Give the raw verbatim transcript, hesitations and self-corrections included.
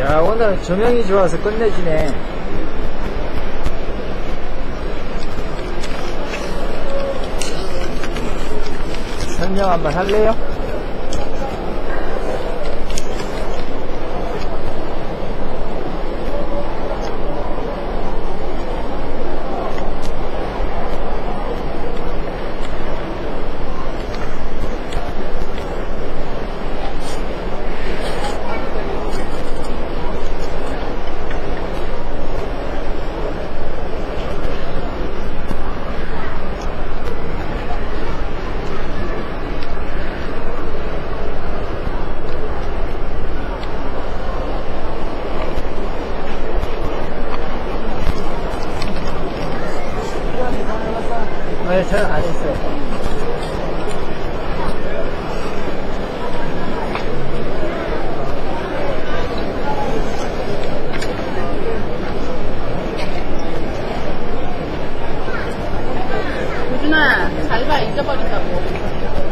야, 오늘 조명이 좋아서 끝내주네. 설명 한번 할래요? 네, 저는 안 했어요. 유준아, 잘 봐, 잊어버린다고.